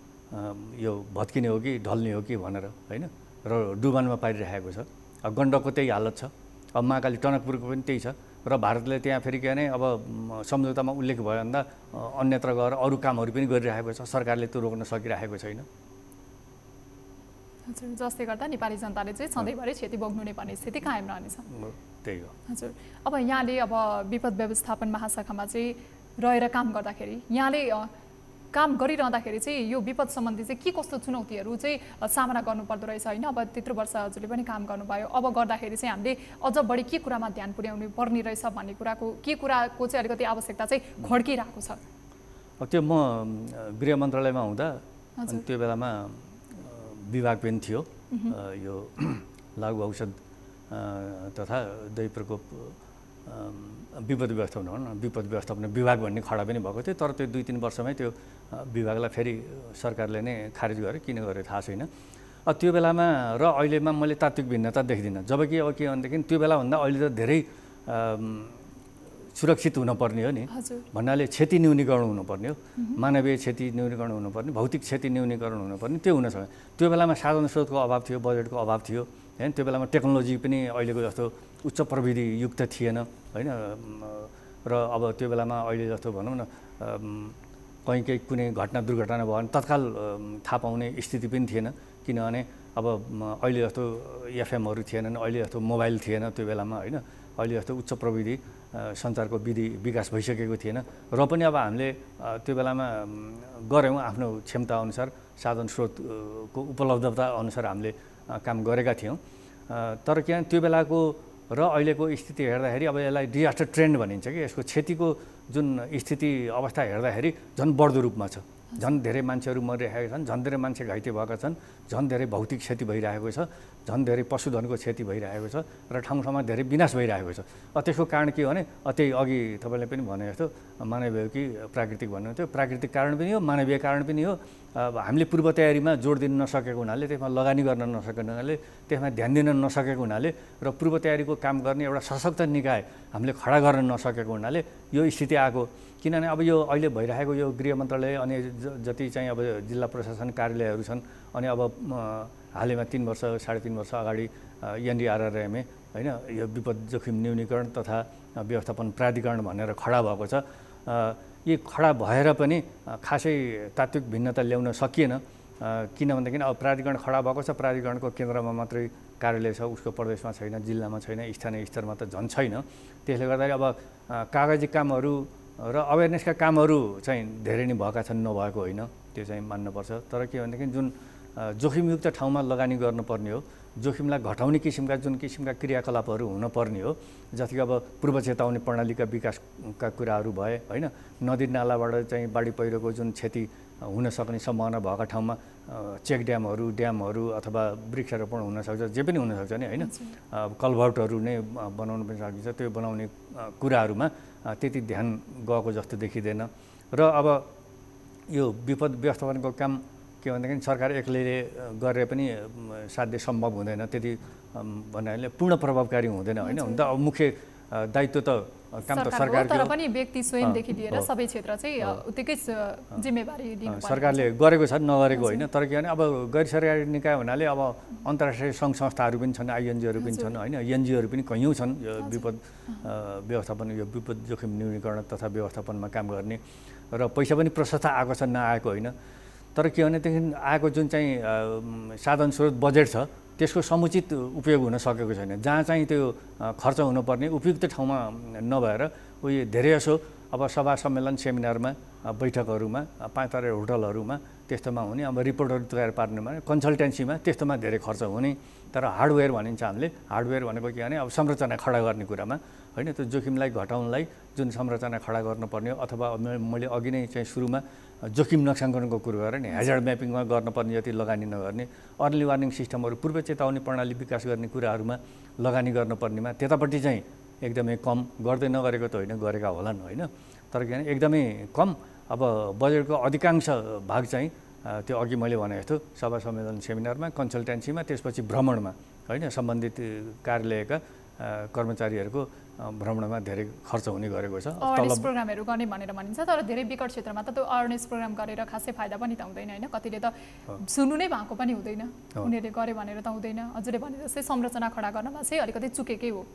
यो भत्किने हो कि ढल्ने हो कि भनेर होइन। र डुबानमा पारिरहेको छ। गण्डकको त्यही हालत छ। अब महाकाली टनकपुरको पनि त्यही छ। र भारतले त्यहाँ फेरि के भने अब सम्झौतामा उल्लेख भयो भन्दा अन्यत्र गएर अरू कामहरू पनि गरिरहेको छ। सरकारले त्यो रोक्न सकिरहेको छैन।
हजुर, जसले गर्दा नेपाली जनताले चाहिँ सधैँभरि क्षति भोग्नु पर्ने स्थिति कायम रहनेछ।
त्यही हो।
हजुर, अब यहाँले अब विपद व्यवस्थापन महाशाखामा चाहिँ रहेर काम गर्दाखेरि यहाँले काम गरिरहँदाखेरि चाहिँ यो विपद सम्बन्धी चाहिँ के कस्तो चुनौतीहरू चाहिँ सामना गर्नुपर्दो रहेछ होइन? अब त्यत्रो वर्ष हजुरले पनि काम गर्नुभयो, अब गर्दाखेरि चाहिँ हामीले अझ बढी के कुरामा ध्यान पुर्याउनु पर्ने रहेछ भन्ने कुराको चाहिँ अलिकति आवश्यकता चाहिँ खड्किरहेको छ?
त्यो म गृह मन्त्रालयमा हुँदा त्यो बेलामा विभाग पनि थियो यो लागु औषध तथा दही प्रकोप विपद व्यवस्थापन विभाग भन्ने खडा पनि भएको थियो। तर त्यो 2-3 वर्षमै त्यो विभागलाई फेरि सरकारले नै खारेज गर्यो, किन गर्यो थाहा छैन। त्यो बेलामा र अहिलेमा मैले तात्विक भिन्नता देख्दिनँ। जबकि अब के भनेदेखि त्यो बेलाभन्दा अहिले त धेरै सुरक्षित हुनुपर्ने हो नि, भन्नाले क्षति न्यूनीकरण हुनुपर्ने हो, मानवीय क्षति न्यूनीकरण हुनुपर्ने, भौतिक क्षति न्यूनीकरण हुनुपर्ने, त्यो हुन सक्छ। त्यो बेलामा साधन स्रोतको अभाव थियो, बजेटको अभाव थियो हैन। त्यो बेलामा टेक्नोलोजी पनि अहिलेको जस्तो उच्च प्रविधि युक्त थिएन हैन। र अब त्यो बेलामा अहिले जस्तो भनौँ न कहीँ कुनै घटना दुर्घटना भयो भने तत्काल थाहा पाउने स्थिति पनि थिएन, किनभने अब अहिले जस्तो एफएमहरू थिएनन्, अहिले जस्तो मोबाइल थिएन त्यो बेलामा हैन, अहिले जस्तो उच्च प्रविधि सञ्चारको विधि विकास भइसकेको थिएन। र पनि अब हामीले त्यो बेलामा गऱ्यौँ आफ्नो क्षमता अनुसार, साधन स्रोतको उपलब्धता अनुसार हामीले काम गरेका थियौँ। तर के त्यो बेलाको र अहिलेको स्थिति हेर्दाखेरि अब यसलाई डिजास्टर ट्रेन्ड भनिन्छ कि यसको क्षतिको जुन स्थिति अवस्था हेर्दाखेरि झन् बढ्दो रूपमा छ। झन् धेरै मान्छेहरू मरिरहेका छन्, झन् धेरै मान्छे घाइते भएका छन्, झन् धेरै भौतिक क्षति भइरहेको छ, झन् धेरै पशुधनको क्षति भइरहेको छ र ठाउँमा धेरै विनाश भइरहेको छ। त्यसको कारण के हो भने त्यही अघि तपाईँले पनि भने जस्तो मानवीय कि प्राकृतिक भन्नुहुन्थ्यो, प्राकृतिक कारण पनि हो, मानवीय कारण पनि हो। हामीले पूर्व तयारीमा जोड दिन नसकेको हुनाले, त्यसमा लगानी गर्न नसकेको हुनाले, त्यसमा ध्यान दिन नसकेको हुनाले र पूर्व तयारीको काम गर्ने एउटा सशक्त निकाय हामीले खडा गर्न नसकेको हुनाले यो स्थिति आएको। किनभने अब यो अहिले भइरहेको यो गृह मन्त्रालय अनि जति चाहिँ अब जिल्ला प्रशासन कार्यालयहरू छन्, अनि अब हालैमा 3 वर्ष 3.5 वर्ष अगाडि एनडीआरआरएमए हैन, यो विपद जोखिम न्यूनीकरण तथा व्यवस्थापन प्राधिकरण भनेर खडा भएको छ। यी खडा भएर पनि खासै तात्विक भिन्नता ल्याउन सकिएन, किनभनेदेखि अब प्राधिकरण खडा भएको छ, प्राधिकरणको केन्द्रमा मात्रै कार्यालय छ, उसको प्रदेशमा छैन, जिल्लामा छैन, स्थानीय स्तरमा त झन् छैन। त्यसले गर्दाखेरि अब कागजी कामहरू र अवेरनेसका कामहरू चाहिँ धेरै नै भएका छन्, नभएको होइन, त्यो चाहिँ मान्नुपर्छ। तर के भनेदेखि जुन जोखिमयुक्त ठाउँमा लगानी गर्नुपर्ने हो, जोखिमलाई घटाउने किसिमका जुन किसिमका क्रियाकलापहरू हुनुपर्ने हो, जति अब पूर्व चेतावनी प्रणालीका विकासका कुराहरू भए हैन, नदी नालाबाट चाहिँ बाढी पहिरोको जुन क्षति हुन सक्ने सम्भावना भएका ठाउँमा चेक ड्यामहरू अथवा वृक्षारोपण हुनसक्छ, जे पनि हुनसक्छ नि हैन, कल्भर्टहरू नै बनाउनु पनि सकिन्छ। त्यो बनाउने कुराहरूमा त्यति ध्यान गएको जस्तो देखिँदैन। र अब यो विपद व्यवस्थापनको काम के भनेदेखि सरकार एक्लैले गरेर पनि साध्य सम्भव हुँदैन, त्यति भन्नाले पूर्ण प्रभावकारी हुँदैन होइन। हुन त अब मुख्य दायित्व त काम त सरकारको,
तर पनि व्यक्ति स्वयंदेखि लिएर सबै क्षेत्र चाहिँ उत्तिकै जिम्मेवारी लिनु पर्छ।
सरकारले गरेको छ, नगरेको होइन। तर के भने अब गैर सरकारी निकाय हुनाले अब अन्तर्राष्ट्रिय सङ्घ संस्थाहरू पनि छन्, आइएनजीहरू पनि छन् होइन, एनजीओहरू पनि कैयौँ छन् यो विपद व्यवस्थापन, यो विपद जोखिम न्यूनीकरण तथा व्यवस्थापनमा काम गर्ने। र पैसा पनि प्रशस्त आएको छ, नआएको होइन। तर के भनेदेखि आएको जुन चाहिँ साधन स्रोत बजेट छ, त्यसको समुचित उपयोग हुन सकेको छैन। जहाँ चाहिँ त्यो खर्च हुनुपर्ने उपयुक्त ठाउँमा नभएर उयो धेरैजसो अब सभा सम्मेलन सेमिनारमा बैठकहरूमा 5-4 होटलहरूमा त्यस्तोमा हुने, अब रिपोर्टहरू तयार पार्नुमा कन्सल्टेन्सीमा त्यस्तोमा धेरै खर्च हुने। तर हार्डवेयर भनिन्छ हामीले, हार्डवेयर भनेको के भने अब संरचना खडा गर्ने कुरामा होइन, त्यो जोखिमलाई घटाउनलाई जुन संरचना खडा गर्नुपर्ने हो, अथवा मैले अघि नै चाहिँ सुरुमा जोखिम नक्साङ्कनको कुरो गरेँ नि, हेजार्ड म्यापिङमा गर्नुपर्ने जति लगानी नगर्ने, अर्ली वार्निङ सिस्टमहरू पूर्व चेतावनी प्रणाली विकास गर्ने कुराहरूमा लगानी गर्नुपर्नेमा त्यतापट्टि चाहिँ एकदमै कम, गर्दै नगरेको त होइन, गरेका होलान् होइन। तर के भने एकदमै कम। अब बजेटको अधिकांश भाग चाहिँ त्यो अघि मैले भने जस्तो सभा सम्मेलन सेमिनारमा, कन्सल्टेन्सीमा, त्यसपछि भ्रमणमा होइन, सम्बन्धित कार्यालयका कर्मचारीहरूको भ्रमणमा धेरै खर्च हुने गरेको छ।
अवेरनेस प्रोग्रामहरू गर्ने भनेर भनिन्छ, तर धेरै विकट क्षेत्रमा त त्यो अवेरनेस प्रोग्राम गरेर खासै फाइदा पनि त हुँदैन होइन। कतिले त सुन्नु नै भएको पनि हुँदैन, उनीहरूले गरे भनेर त हुँदैन। हजुरले भने जस्तै संरचना खडा गर्नमा चाहिँ अलिकति चुकेकै हो।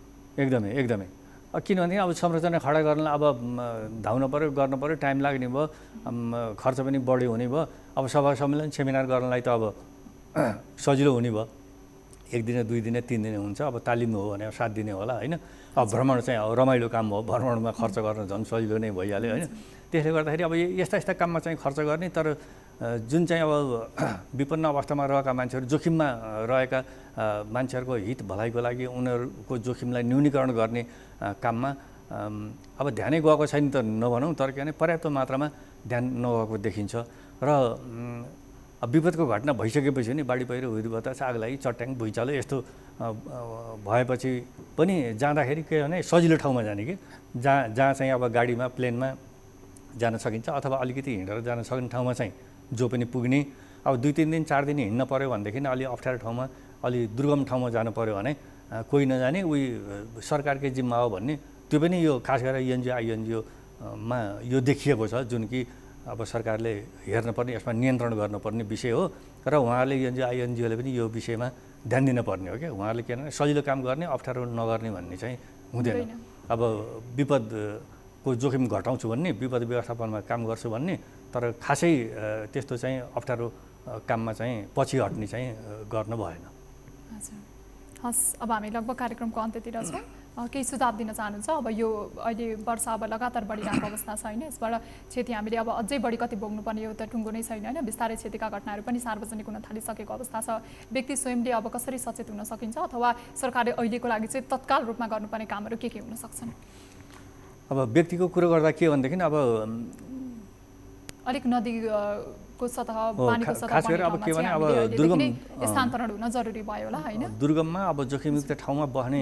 एकदमै किनभने अब संरचना खडा गर्नलाई अब धाउन पऱ्यो, गर्नु पऱ्यो, टाइम लाग्ने भयो, खर्च पनि बढी हुने भयो। अब सभा सम्मेलन सेमिनार गर्नलाई त अब सजिलो हुने भयो। 1 दिन 2 दिन 3 दिन हुन्छ। अब तालिम हो भने 7 दिन होला हैन। अब भ्रमण चाहिँ अब रमाइलो काम हो, भ्रमणमा खर्च गर्न झन् सजिलो नै भइहाल्यो हैन। त्यसले गर्दाखेरि अब यस्ता काममा चाहिँ खर्च गर्ने, तर जुन चाहिँ अब विपन्न अवस्थामा रहेका मान्छेहरू, जोखिममा रहेका मान्छेहरूको हित भलाइको लागि उनीहरूको जोखिमलाई न्यूनीकरण गर्ने काममा अब ध्यानै गएको छैन त नभनौँ, तर के भने पर्याप्त मात्रामा ध्यान नगएको देखिन्छ। र विपदको घटना भइसकेपछि नि बाढी पहिरो, हुरी बतास, आग लागि, चट्याङ, भुइँचालो यस्तो भएपछि पनि जाँदाखेरि के भने सजिलो ठाउँमा जाने कि जहाँ चाहिँ अब गाडीमा प्लेनमा जान सकिन्छ अथवा अलिकति हिँडेर जान सक्ने ठाउँमा चाहिँ जो पनि पुग्ने। अब 2-3 दिन 4 दिन हिँड्न पर्यो भनेदेखि अलि अप्ठ्यारो ठाउँमा, अलि दुर्गम ठाउँमा जानु पर्यो भने कोही नजाने उही सरकारकै जिम्मा हो भन्ने, त्यो पनि यो खास गरेर एनजिओ आइएनजिओमा यो देखिएको छ, जुन कि अब सरकारले हेर्नुपर्ने, यसमा नियन्त्रण गर्नुपर्ने विषय हो। र उहाँहरूले एनजिओ आइएनजिओले पनि यो विषयमा ध्यान दिनुपर्ने हो क्या। उहाँहरूले के भने सजिलो काम गर्ने, अप्ठ्यारो नगर्ने भन्ने चाहिँ हुँदैन। अब विपदको जोखिम घटाउँछु भन्ने, विपद व्यवस्थापनमा काम गर्छु भन्ने, तर खासै त्यस्तो चाहिँ अप्ठ्यारो काममा चाहिँ पछि हट्ने चाहिँ गर्न भएन।
हजुर, हस्, अब हामी लगभग कार्यक्रमको अन्त्यतिर छौँ। केही सुझाव दिन चाहनुहुन्छ? अब यो अहिले वर्षा अब लगातार बढिरहेको अवस्था छ हैन, यसबाट क्षति हामीले अब अझै बढी कति भोग्नुपर्ने यो त टुङ्गो नै छैन हैन। बिस्तारै क्षतिका घटनाहरू पनि सार्वजनिक हुन थालिसकेको अवस्था छ। व्यक्ति स्वयंले अब कसरी सचेत हुन सकिन्छ, अथवा सरकारले अहिलेको लागि चाहिँ तत्काल रूपमा गर्नुपर्ने कामहरू के हुन सक्छन्?
अब व्यक्तिको कुरो गर्दा के भनेदेखि अब
अलिक नदीको सतह, पानीको सतह
खास गरेर अब के भने अब दुर्गम
स्थानान्तरण हुन जरुरी भयो होला हैन।
दुर्गममा अब जोखिमयुक्त ठाउँमा बस्ने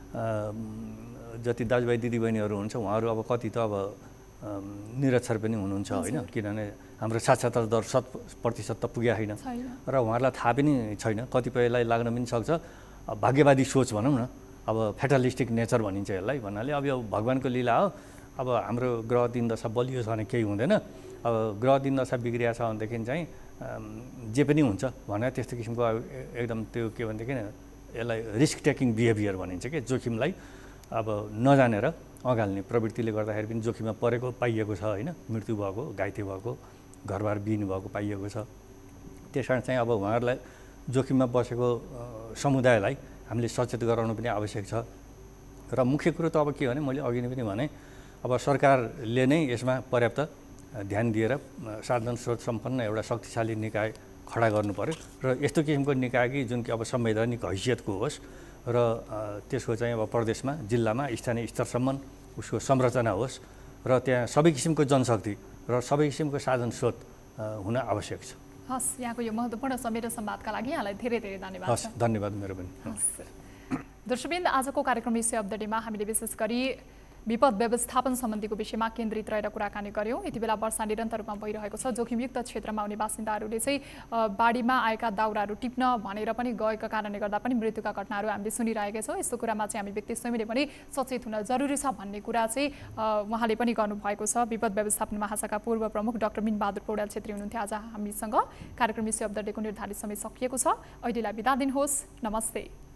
जति दाजुभाइ दिदीबहिनीहरू हुन्छ उहाँहरू अब कति त अब निरक्षर पनि हुनुहुन्छ होइन, किनभने हाम्रो साक्षरता दर 100% त पुगेको छैन र उहाँहरूलाई थाहा पनि छैन, कतिपयलाई लाग्न पनि सक्छ भाग्यवादी सोच भनौँ न, अब फ्याटलिस्टिक नेचर भनिन्छ यसलाई। भन्नाले अब यो भगवान्को लीला हो, अब हाम्रो ग्रह दिन दशा बलियो छ भने केही हुँदैन, अब ग्रह दिन दशा बिग्रिया छ भनेदेखि चाहिँ जे पनि हुन्छ भने त्यस्तो किसिमको एकदम त्यो के भनेदेखि यसलाई रिस्क टेकिङ बिहेभियर भनिन्छ कि, जोखिमलाई अब नजानेर अँगाल्ने प्रवृत्तिले गर्दाखेरि पनि जोखिममा परेको पाइएको छ होइन, मृत्यु भएको, घाइते भएको, घरबार बिहिनु भएको पाइएको छ। त्यस कारण चाहिँ अब उहाँहरूलाई जोखिममा बसेको समुदायलाई हामीले सचेत गराउनु पनि आवश्यक छ। र मुख्य कुरो त अब के भने मैले अघि नै पनि भने, अब सरकारले नै यसमा पर्याप्त ध्यान दिएर साधन स्रोत सम्पन्न एउटा शक्तिशाली निकाय खडा गर्नु पर्यो र यस्तो किसिमको निकाय कि जुन कि अब संवैधानिक हैसियतको होस् र त्यसको चाहिँ अब प्रदेशमा, जिल्लामा, स्थानीय स्तरसम्म उसको संरचना होस् र त्यहाँ सबै किसिमको जनशक्ति र सबै किसिमको साधन स्रोत हुन आवश्यक छ।
हस्, यहाँको यो महत्त्वपूर्ण समय र संवादका लागि यहाँलाई धेरै धेरै धन्यवाद।
हस्, धन्यवाद मेरो पनि।
दर्शकवृन्द, आजको कार्यक्रम विषय अफ द डेमा हामीले विशेष गरी विपद व्यवस्थापन सम्बन्धीको विषयमा केन्द्रित रहेर कुराकानी गर्यौं। यति बेला वर्षा निरन्तर रूपमा भइरहेको छ। जोखिमयुक्त क्षेत्रमा आउने बासिन्दाहरूले चाहिँ बाढीमा आएका दाउराहरू टिप्न भनेर पनि गएका कारणले गर्दा पनि मृत्युका घटनाहरू हामीले सुनिरहेका छौँ। यस्तो कुरामा चाहिँ हामी व्यक्ति स्वयंले पनि सचेत हुन जरुरी छ भन्ने कुरा चाहिँ उहाँले पनि गर्नुभएको छ। विपद व्यवस्थापन महाशाखा पूर्व प्रमुख डाक्टर मिनबहादुर पौड्याल छेत्री हुनुहुन्थ्यो आज हामीसँग। कार्यक्रम विषय अफ द डेको निर्धारित समय सकिएको छ। अहिलेलाई बिदा दिनुहोस्। नमस्ते।